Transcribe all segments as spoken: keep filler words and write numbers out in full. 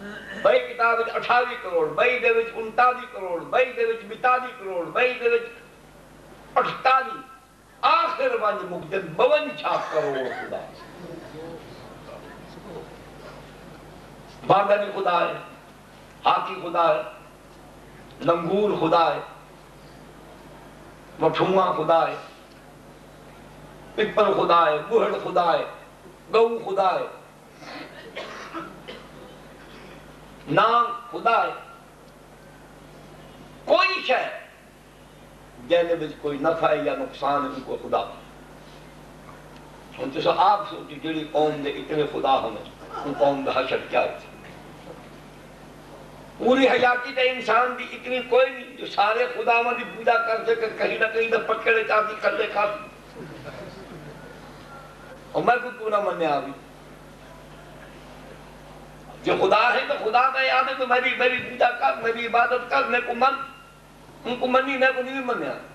بئی کتاب وچ اٹھاوی کروڑ، بئی دے وچ انتالی کروڑ، بئی دے وچ بتالی کروڑ، بئی دے وچ اٹھتالی، آخر ونج مقدد بون چھاپ کروڑ خدا باندنی خدا ہے، ہاکی خدا ہے، لنگور خدا ہے، مٹھوما خدا ہے، پپل خدا ہے، بہڑ خدا ہے، گو خدا ہے، نام خدا ہے، کوئی شے جینے بچ کوئی نفع ہے یا نقصان ہے ان کو خدا ان تو آپ سوچی جڑی قوم دے اتنے خدا ہونے ان قوم دا حشر کیا ہے پوری حیاتی تے انسان دی اتنی کوئی نہیں جو سارے خدا دی پوجا کر سکے کہیں نہ کہیں نہ پکڑے چاہتی کھلے کھاتی اور میں کچھ نہ مننے آگی جو خدا ہے تو خدا کا یاد ہے تو میری میری پوجا کر میری عبادت کر میں کو من ان کو منی میں کو نہیں مننے آگی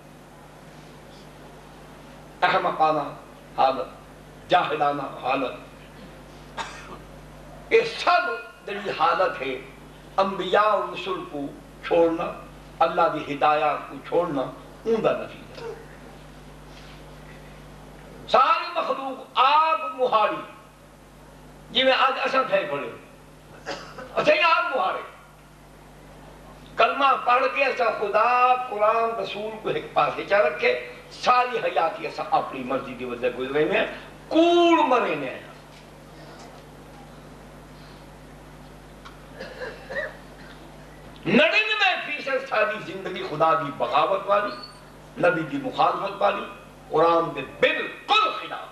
احمقانہ حالت جاہلانہ حالت یہ سب دلی حالت ہے انبیاء و رسول کو چھوڑنا اللہ دی ہدایات کو چھوڑنا ان کا نتیجہ ساری مخلوق آگ مہاری جی میں آج اصل تھے پڑے اچھا یہ آگ مہارے کلمہ پڑھ کے ایسا خدا قرآن رسول کو ایک پاس چاہ رکھے ساری حیاتی ایسا اپنی مرضی کی وجہ گزرے میں کوڑ مرے میں نڑنوے فیصد ساری زندگی خدا کی بغاوت والی نبی کی مخالفت والی قرآن کے بالکل خلاف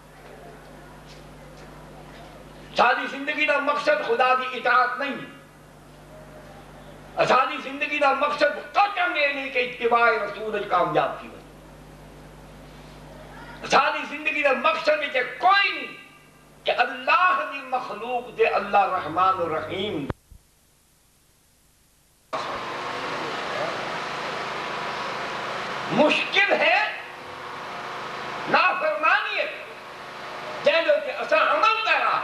ساری زندگی کا مقصد خدا کی اطاعت نہیں ساری زندگی کا مقصد قطعاً یہ نہیں کہ اتباع رسول کامیاب کی ساری زندگی کا مقصد ہے کوئی نہیں کہ اللہ کی مخلوق دے اللہ رحمان و رحیم مشکل ہے نافرمانی ہے جیلو کہ اسا عمل کرا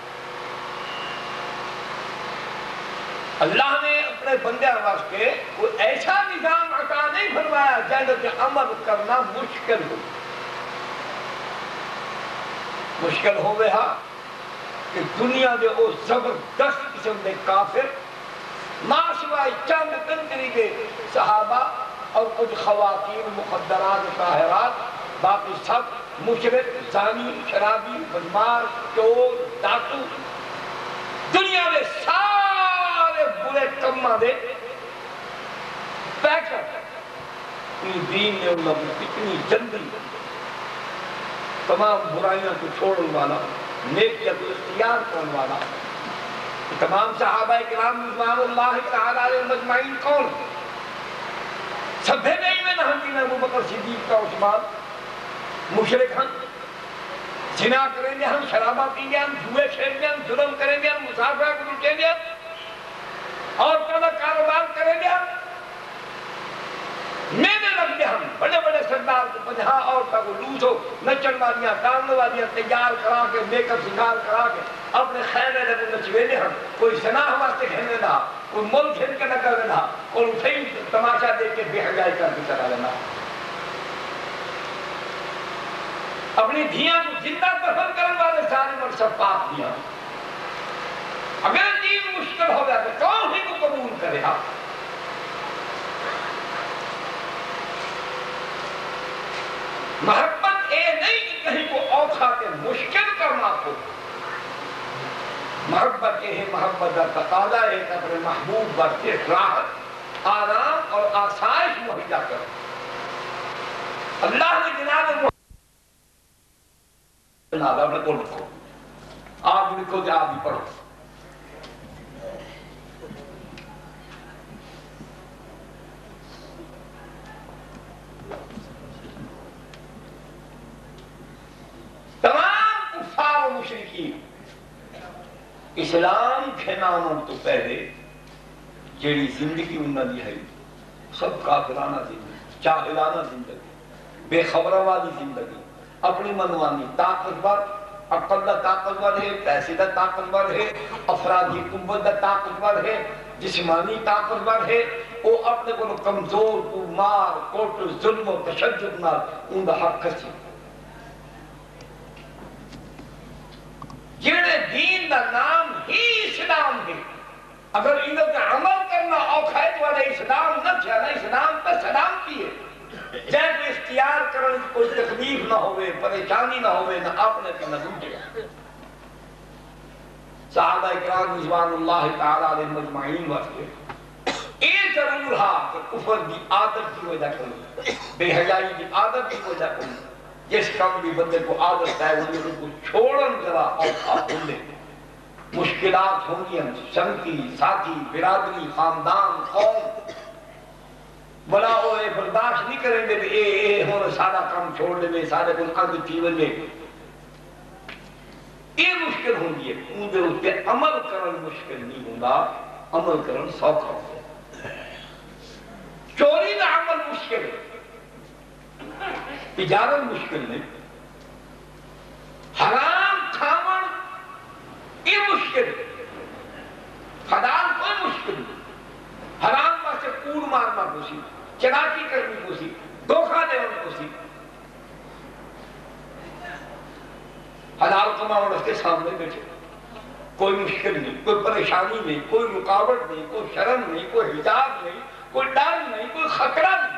اللہ نے اپنے بندے واسطے کوئی ایسا نظام عطا نہیں فرمایا جیلو کہ عمل کرنا مشکل ہو مشکل ہو گیا کہ دنیا دے او زبردست قسم دے کافر ماں سوائے چند کنکری کے صحابہ اور کچھ خواتین مخدرات طاہرات باقی سب مشرک زانی شرابی بدمار چور ڈاکو دنیا میں سارے برے کماں دے پیکر اتنی دین نے انہوں نے اتنی جلدی تمام برائیاں کو چھوڑنے والا نیکیت کو اختیار کرنے والا تمام صحابہ کرام رضوان اللہ تعالی علیہ مجمعین کون سبھے نہیں میں نہنگی میں ابو بکر صدیق کا عثمان مشرک ہم زنا کریں گے ہم شرابہ پیں گے ہم جوئے کھیل گے ہم ظلم کریں گے ہم مسافرہ کو رکیں گے اور کا کاروبار کریں گے ہم میلے لگ گے ہم بڑے بڑے سردار کو پنجھا عورتوں کو لوٹو نچن والیاں ڈانگنے والیاں تیار کرا کے میک اپ سنگار کرا کے اپنے خیمے لے کو نچویلے ہم کوئی زنا واسطے کھیلنے رہا کوئی مول کھیل کے نہ کر رہا کوئی صحیح تماشا دیکھ کے بے حیائی کر کے چلا لینا اپنی دھیاں کو زندہ دفن کرنے والے سارے مرسب پاک دیا اگر دین مشکل ہو گیا تو کون ہی کو قبول کرے گا محبت اے نہیں کہ کہیں کو اوکھا کے مشکل کرنا ہو محبت یہ ہے محبت کا تقاضا ہے کہ اپنے محبوب برتے راحت آرام اور آسائش مہیا کرو اللہ نے جناب محبت جناب اپنے کو لکھو آپ بھی لکھو کہ آپ بھی پڑھو تمام کفار و مشرکین اسلام کے ناموں تو پہلے جیڑی زندگی انہوں نے ہے سب کافرانہ زندگی جاہلانہ زندگی بے خبرہ والی زندگی اپنی منوانی طاقتور عقل دا طاقتور ہے، پیسے دا طاقتور ہے، افرادی قوت دا طاقتور ہے، جسمانی طاقتور ہے، وہ اپنے کو کمزور کو مار کوٹ ظلم و تشدد نال ان دا حق کسی جڑے دین دا نام ہی اسلام ہے، اگر انہوں کا عمل کرنا اوکھا ہے تو والے اسلام نہ چاہنا، اسلام پر سلام کی ہے، جائے کو اختیار کرنے کوئی تکلیف نہ ہوئے، پریشانی نہ ہوئے، نہ اپنے کی نہ دوسرے۔ صحابہ اکرام رضوان اللہ تعالی علیہ مجمعین واسطے یہ ضرور ہا کہ کفر دی عادت کی وجہ کروں، بے حیائی دی عادت کی وجہ کروں، جس کام بھی بندے کو عادت ہے وہ کو چھوڑن ذرا اوکھا ہوندے، مشکلات ہوں گی، ہم سنگی ساتھی برادری خاندان قوم بلا ہوئے برداشت نہیں کریں گے، اے اے ہوں سارا کام چھوڑ دے، سارے کو اگ تھی وجے یہ مشکل ہوں گی، ان دے اس پہ عمل کرن مشکل نہیں ہوگا، عمل کرن سوکھا ہوگا۔ چوری دا عمل مشکل ہے، تجارت مشکل نہیں، حرام کھاون یہ مشکل ہے، حلال کوئی مشکل نہیں، حرام واسطے کوڑ مارنا کوسی، چلاکی کرنی کوسی، دھوکہ دینا کوسی، حلال کماؤں اس کے سامنے بیٹھے، کوئی مشکل نہیں، کوئی پریشانی نہیں، کوئی رکاوٹ نہیں، کوئی شرم نہیں، کوئی حجاب نہیں، کوئی ڈر نہیں، کوئی خطرہ نہیں۔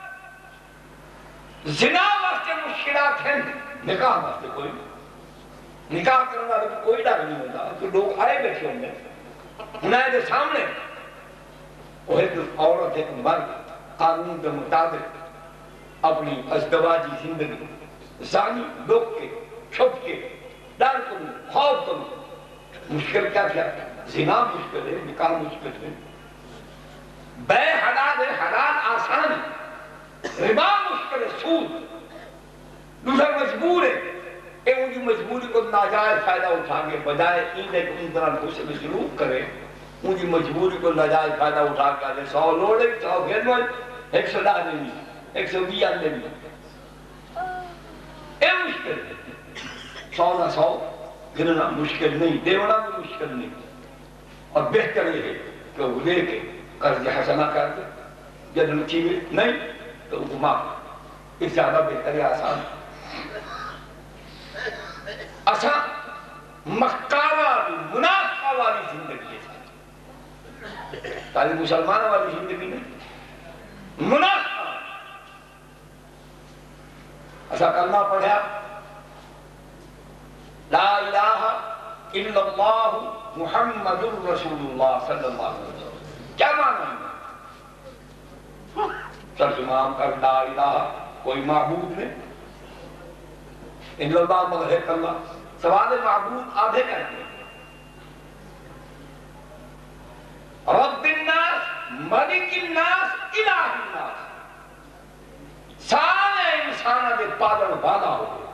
زنا واسطے مشکلات ہیں، نکاح واسطے کوئی نہیں، نکاح کرنے والے کو کوئی ڈر نہیں ہوتا، تو لوگ آئے بیٹھے ہوں گے انہیں دے سامنے، وہ ایک عورت ایک مرد قانون کے مطابق اپنی ازدواجی زندگی زانی لوگ کے چھپ کے ڈر کروں خوف کروں، مشکل کیا کیا؟ زنا مشکل ہے، نکاح مشکل ہے، بے حلال ہے، حلال آسان ہے، ربا مشکل ہے، سود دوسرا مجبور ہے، اے ان کی مجبوری کو ناجائز فائدہ اٹھا کے بجائے ان ایک ان طرح دوسرے میں سلوک کرے، ان کی مجبوری کو ناجائز فائدہ اٹھا کے آگے سو لوڑے سو گھر میں ایک سو ڈاہ دیں گی ایک سو بیس دیں گی، اے مشکل ہے، سو نہ سو گرنا مشکل نہیں، دیونا بھی مشکل نہیں، اور بہتر یہ ہے کہ وہ لے کے قرض حسنہ کر دے، جب نچیوے نہیں تو وہ معاف، اس زیادہ بہتر ہے، آسان اسا مکارہ منافقہ والی زندگی ہے، تالی مسلمان والی زندگی نہیں، منافقہ اسا کرنا پڑھا لا الہ الا اللہ محمد رسول اللہ صلی اللہ علیہ وسلم، کیا معنی ہے؟ ترجمہ کر لا الہ کوئی معبود نہیں الا اللہ مگر اللہ، سوال معبود آدھے کرتے ہیں، رب الناس ملک الناس الہ الناس، سارے انسانہ دے پالن والا ہو گئے،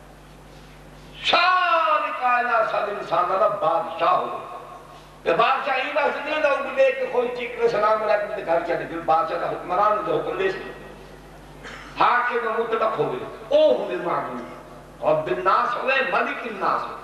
سارے کائنات سارے انسانہ دا بادشاہ ہو گئے، کہ بادشاہ ہی بات نہیں دا حکم لے کہ کوئی چکر سلام علیکم دے گھر چلے، پھر بادشاہ دا حکمران دے حکم لے سے حاکم مطلق ہو گئے، او ہمیں معبود رب الناس ہوئے ملک الناس ہوئے،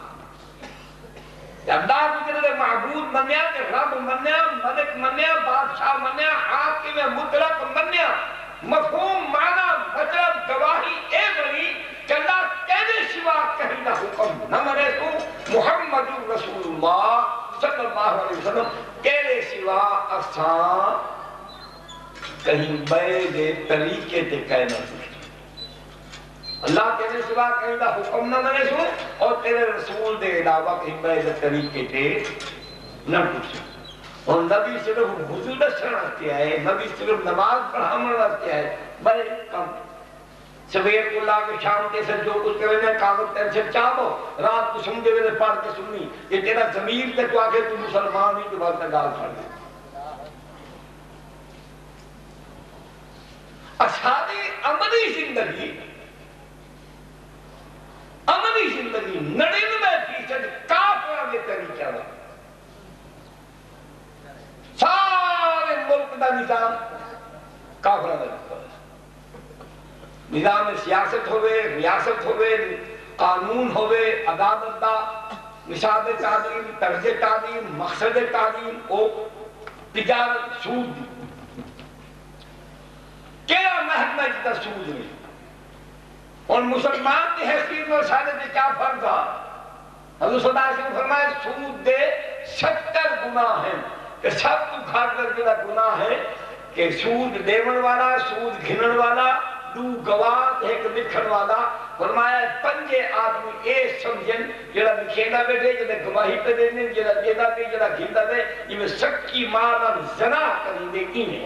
اللہ کو جنہوں نے معبود منیا کہ رب منیا، ملک منیا، بادشاہ منیا، حاکم مطلق منیا، مفہوم معنی مطلب گواہی اے بنی کہ اللہ کہنے سوا کہیں نہ حکم نہ مرے تو محمد رسول اللہ صلی اللہ علیہ وسلم کہنے سوا اساں کہیں بے دے طریقے تے کہنا سکتے، اللہ تیرے سوا کہیں دا حکم نہ مرے سو اور تیرے رسول دے علاوہ کہیں بے دے طریقے تے نہ پوچھو، اور نبی صرف وضو دسنا کیا ہے، نبی صرف نماز پڑھانا کیا ہے، بڑے کم سویر کو اللہ کے شام کے ساتھ جو کچھ کرے میں کاغذ تیر سے چاہو رات کو سمجھے میں پڑھ کے سننی، یہ تیرا ضمیر تے تو آگے تو مسلمان ہی کے بعد میں گال پڑھ دے، اصحابی عملی زندگی عملی زندگی نڑینوے فیصد کافروں کے طریقہ ہے، سارے ملک دا نظام کافروں کا نظام، نظام سیاست ہوئے، ریاست ہوئے، قانون ہوئے عدالت دا نصاب تعلیم طرز تعلیم مقصد تعلیم او تجارت سود دی کیا محکمہ جتا سود نہیں اور مسلمان دی حیثیت اور سادت کیا فرق تھا حضور صلی اللہ علیہ وسلم فرمائے سود دے ستر گناہ ہیں کہ سب تو کھا کر جدا گناہ ہے کہ سود دیون والا سود گھنن والا دو گواہ ایک لکھن والا فرمایا پنجے آدمی اے سمجھن جڑا لکھینا بیٹھے جڑا گواہی پہ دینے جڑا دینا پہ جڑا گھندا دے یہ میں سکی مارنا زنا کریں دے کی نہیں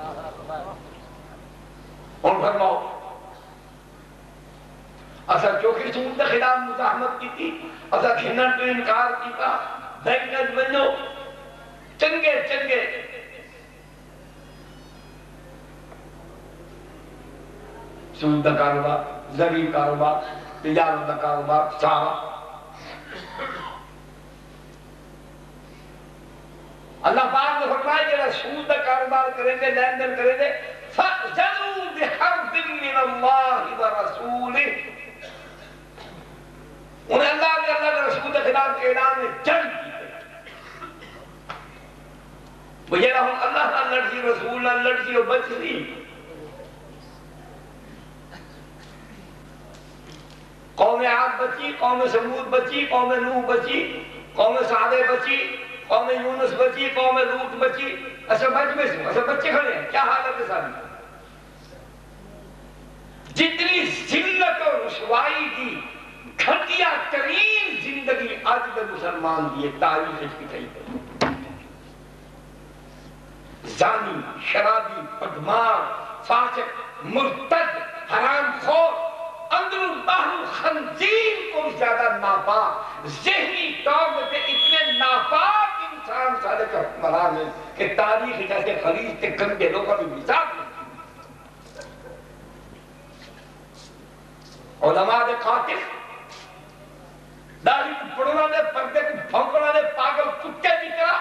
اور فرماؤ اصلا چوکھی سود دے خلاف مزاحمت کی تھی اصلا گھنن تو انکار کی تھا بینکت بنو چنگے چنگے سود دا کاروبار زری کاروبار تجارت دا کاروبار سارا اللہ پاک نے فرمایا کہ سود دا کاروبار کریں دے لین دین کریں دے فَأْذَنُوا بِحَرْبٍ مِّنَ اللَّهِ وَرَسُولِهِ انہیں اللہ نے اللہ کے رسول کے خلاف اعلان میں جنگ کی وہ یہ رہا اللہ نہ لڑسی رسول نہ لڑسی اور بچ سی قوم عاد بچی قوم سمود بچی قوم نوح بچی قوم صالح بچی قوم یونس بچی قوم لوط بچی ایسا بچ میں سے ایسا بچے کھڑے ہیں کیا حالت ہے ساری جتنی ذلت اور رسوائی کی گھٹیا ترین زندگی آج کے مسلمان کی تاریخ اس کی کہیں پر زانی شرابی بدمار فاسق مرتد حرام خور اندر باہر خنزیر کو زیادہ ناپاک ذہنی طور پہ اتنے ناپاک انسان سارے کا حکمران ہے کہ تاریخ جیسے خلیج کے گندے لوگوں بھی مثال نہیں علماء دے قاتل داڑھی کو پڑھنا دے پردے کو پھونکنا دے پاگل کتے کی طرح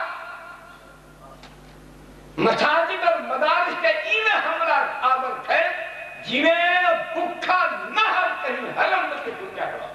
مساجد اور مدارس کے ایویں حملہ آور تھے جنہیں بکھا نہر کہیں حلم میں کے دنیا کرا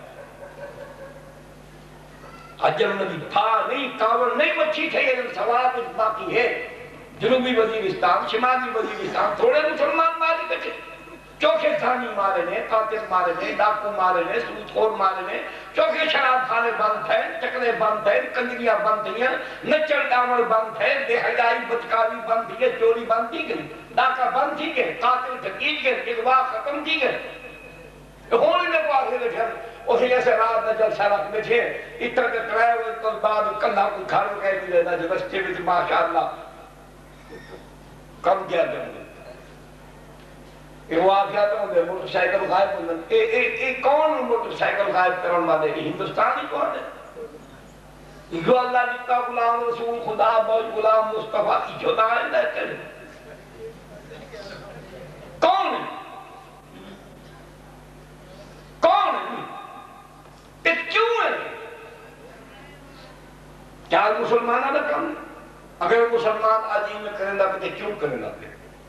حجر نبی تھا نہیں کاور نہیں مچھی تھے یہ سواب باقی ہے جنوبی وزیرستان شمالی وزیرستان تھوڑے مسلمان ماری بیٹھے چوکھے ثانی مارے نے قاتل مارے نے ڈاکو مارے نے سود خور مارے نے چوکھے شراب خانے بند تھے چکرے بند تھے کنجریاں بند تھیں نچڑ ڈاور بند تھے بے حیائی بدکاری بند تھی گئے چوری بند تھی گئی ڈاکہ بند تھی گئے قاتل ٹھکیج گئے اغوا ختم تھی گئے ہونے میں کو آگے بیٹھے اسے جیسے رات نہ جلسہ رکھ بیٹھے اتر کے کرائے ہوئے تو بعد کلہ کو گھر کہہ بھی لینا جو رستے میں ماشاءاللہ کم کیا دیں گے کہ وہ آگیا تو ہوں موٹر سائیکل غائب ہونے اے کون موٹر سائیکل غائب کرنے والے ہندوستانی کون ہے جو اللہ لکھتا غلام رسول خدا بوجھ غلام مصطفیٰ جو دائیں لیتے ہیں کون ہے کون ہے کہ کیوں ہے کیا مسلمانہ نہ کم اگر مسلمان عجیب میں کرنے لگے تو کیوں کرنے لگے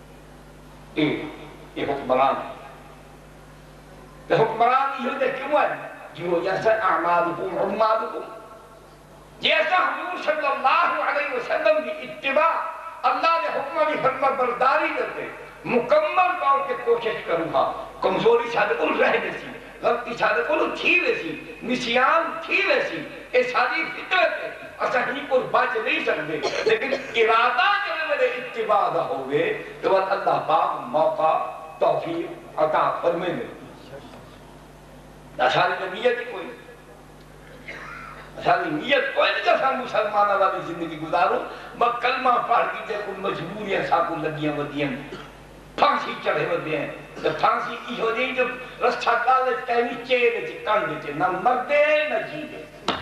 یہ حکمران ہے کہ حکمران یہ ہوتے کیوں ہے جو جیسا اعمالکم عمالکم جیسا حضور صلی اللہ علیہ وسلم کی اتباع اللہ نے حکمہ کی فرما برداری کرتے مکمل طور کے کوشش کروں گا کمزوری صادقوں رہ ویسی غلطی صادقوں تھی ویسی نسیان تھی ویسی یہ ساری فطرت ہے اصحیح کو بچ نہیں سکتے لیکن ارادہ جو میرے اتباع دا ہوئے تو اللہ پاک موقع توفیق عطا فرمے میں ساری نیت کوئی ساری نیت کوئی نہیں جیسا مسلمانہ والی زندگی گزارو میں کلمہ پڑھ کی تے کوئی مجبوریاں ساکو لگیاں ودیاں پھانسی چڑھے ودے ہیں تو پھانسی کی ہو جائیں جو رستہ کالج کہیں چیرے چے کانڈے چے نہ مردے نہ جیدے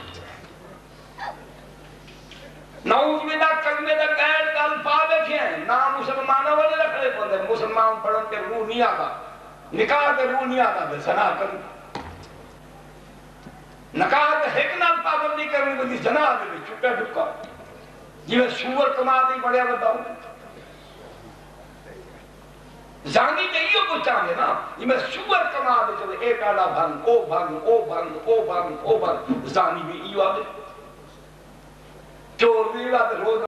نعوذ باللہ کلمے دا قید کا الفاظ بیٹھے ہیں نام مسلمانوں والے رکھنے پڑتے ہیں مسلمان پڑھن کے روح نہیں آتا نکاح کے روح نہیں آتا بے سنا کروں نکاح کے حکن پابندی کرنے کو جنا دے چھٹا ڈھکا جی میں سور کما دی بڑھیا بتاؤں زانی تے یہ کو چاہے نا یہ میں سور کما دے چلے اے کالا بھن او بھن او بھن او بھن او بھن زانی بھی یہ آدھے چور بھی آدھے روز